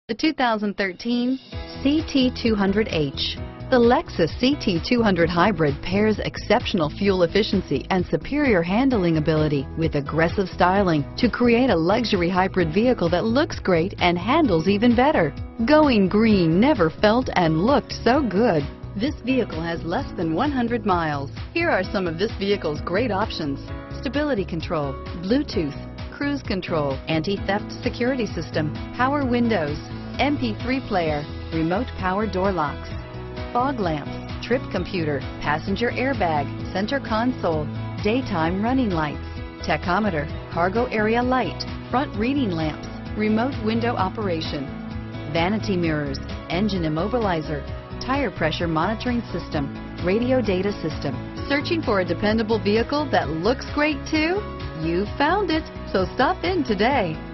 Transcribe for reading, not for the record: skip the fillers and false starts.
The 2013 CT200H. The Lexus CT200 Hybrid pairs exceptional fuel efficiency and superior handling ability with aggressive styling to create a luxury hybrid vehicle that looks great and handles even better. Going green never felt and looked so good. This vehicle has less than 100 miles. Here are some of this vehicle's great options: stability control, Bluetooth, cruise control, anti-theft security system, power windows, MP3 player, remote power door locks, fog lamps, trip computer, passenger airbag, center console, daytime running lights, tachometer, cargo area light, front reading lamps, remote window operation, vanity mirrors, engine immobilizer, tire pressure monitoring system, radio data system. Searching for a dependable vehicle that looks great too? You found it, so stop in today.